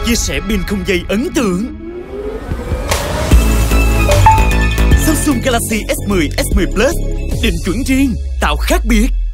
chia sẻ pin không dây ấn tượng. Samsung Galaxy S10, S10 Plus, định chuẩn riêng, tạo khác biệt.